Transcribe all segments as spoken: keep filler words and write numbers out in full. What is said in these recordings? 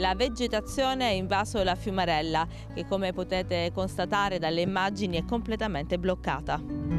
la vegetazione ha invaso la fiumarella, che come potete constatare dalle immagini è completamente bloccata.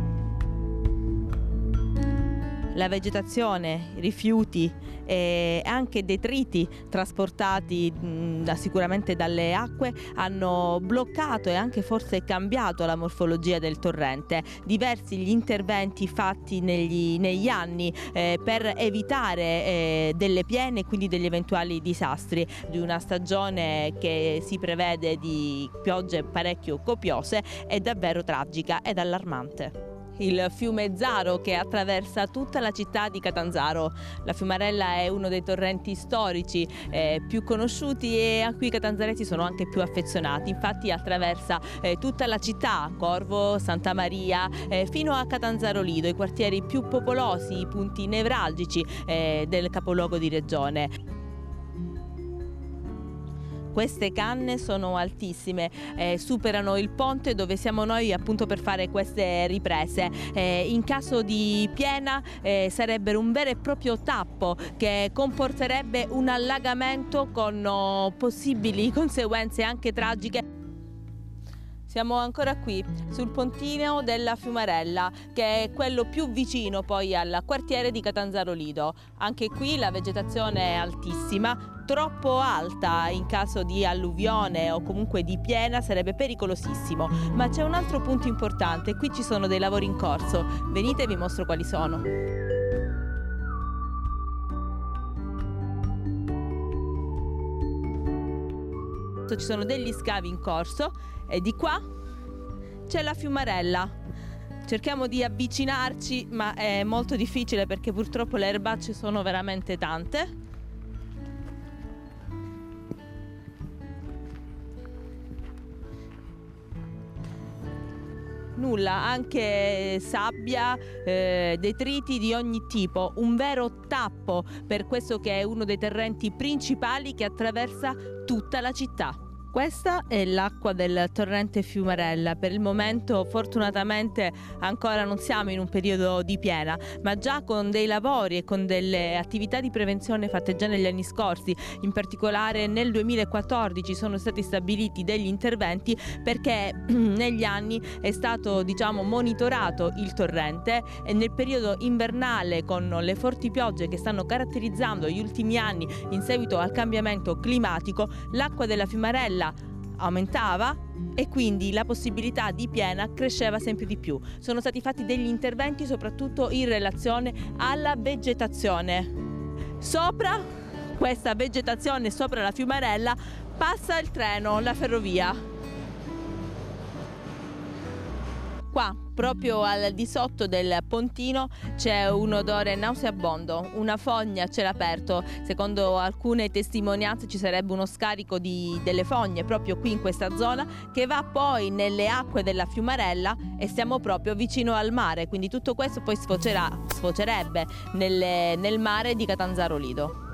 La vegetazione, rifiuti e anche detriti trasportati mh, sicuramente dalle acque hanno bloccato e anche forse cambiato la morfologia del torrente. Diversi gli interventi fatti negli, negli anni eh, per evitare eh, delle piene e quindi degli eventuali disastri di una stagione che si prevede di piogge parecchio copiose è davvero tragica ed allarmante. Il fiume Zaro che attraversa tutta la città di Catanzaro. La Fiumarella è uno dei torrenti storici eh, più conosciuti e a cui i catanzaresi sono anche più affezionati. Infatti attraversa eh, tutta la città, Corvo, Santa Maria, eh, fino a Catanzaro Lido, i quartieri più popolosi, i punti nevralgici eh, del capoluogo di regione. Queste canne sono altissime, eh, superano il ponte dove siamo noi appunto per fare queste riprese. Eh, in caso di piena eh, sarebbero un vero e proprio tappo che comporterebbe un allagamento con oh, possibili conseguenze anche tragiche. Siamo ancora qui sul pontino della Fiumarella, che è quello più vicino poi al quartiere di Catanzaro Lido. Anche qui la vegetazione è altissima, troppo alta in caso di alluvione o comunque di piena sarebbe pericolosissimo. Ma c'è un altro punto importante, qui ci sono dei lavori in corso. Venite e vi mostro quali sono. Ci sono degli scavi in corso e di qua c'è la Fiumarella. Cerchiamo di avvicinarci, ma è molto difficile perché purtroppo le erbacce sono veramente tante. Nulla, anche sabbia, eh, detriti di ogni tipo, un vero tappo per questo che è uno dei torrenti principali che attraversa tutta la città. Questa è l'acqua del torrente Fiumarella. Per il momento fortunatamente ancora non siamo in un periodo di piena, ma già con dei lavori e con delle attività di prevenzione fatte già negli anni scorsi, in particolare nel duemilaquattordici sono stati stabiliti degli interventi perché negli anni è stato diciamo monitorato il torrente e nel periodo invernale con le forti piogge che stanno caratterizzando gli ultimi anni in seguito al cambiamento climatico, l'acqua della Fiumarella aumentava e quindi la possibilità di piena cresceva sempre di più. Sono stati fatti degli interventi soprattutto in relazione alla vegetazione. Sopra questa vegetazione, sopra la Fiumarella, passa il treno, la ferrovia. Qua, proprio al di sotto del pontino, c'è un odore nauseabondo, una fogna a cielo aperto. Secondo alcune testimonianze ci sarebbe uno scarico di, delle fogne proprio qui in questa zona che va poi nelle acque della Fiumarella e siamo proprio vicino al mare, quindi tutto questo poi sfocerà, sfocerebbe nelle, nel mare di Catanzaro Lido.